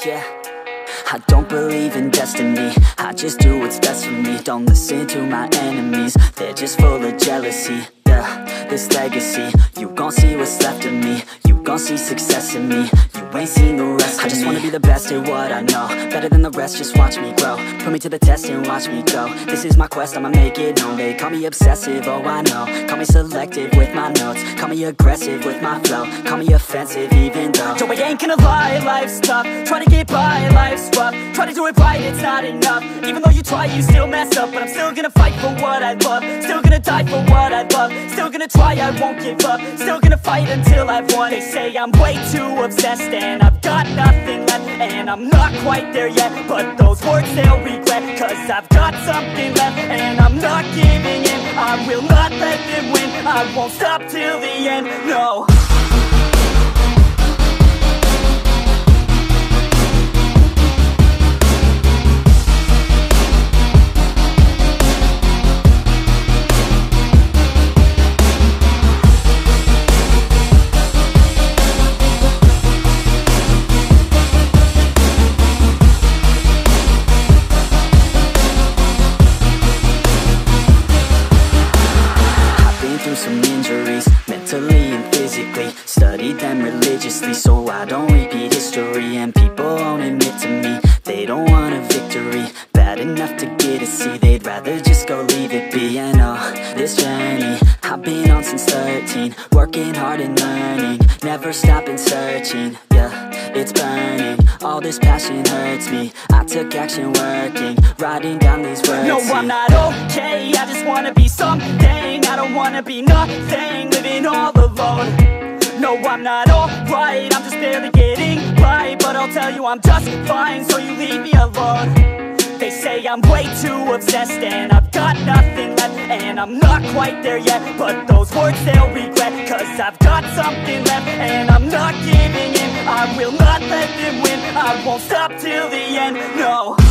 yeah. I don't believe in destiny, I just do what's best for me. Don't listen to my enemies, they're just full of jealousy. Yeah, this legacy, you gon' see what's left of me. You gon' see success in me, you ain't seen the rest of me. I just wanna be the best at what I know, better than the rest, just watch me grow. Put me to the test and watch me go. This is my quest, I'ma make it known. They call me obsessive, oh I know. Call me selective with my notes, call me aggressive with my flow. Call me offensive even though Joe, I ain't gonna lie, life's tough. Try to get by, life's rough. Try to do it right, it's not enough. Even though you try, you still mess up. But I'm still gonna fight for what I love, still gonna die for what I love. Still gonna try, I won't give up. Still gonna fight until I've won. They say I'm way too obsessed and I've got nothing left, and I'm not quite there yet, but those words they'll regret. Cause I've got something left and I'm not giving in. I will not let them win, I won't stop till the end, no. Some injuries, mentally and physically. Studied them religiously so I don't repeat history. And people won't admit to me they don't want a victory bad enough to get a C. They'd rather just go leave it be. And this journey I've been on since 13, working hard and learning, never stopping searching. Yeah, it's burning, all this passion hurts me. I took action working, writing down these words. No, I'm not okay, I just wanna be something. I don't wanna be nothing, living all alone. No, I'm not alright, I'm just barely getting by. But I'll tell you I'm just fine, so you leave me alone. They say I'm way too obsessed and I've got nothing left, and I'm not quite there yet, but those words they'll regret. Cause I've got something left and I'm not giving in. I will not let them win, I won't stop till the end, no.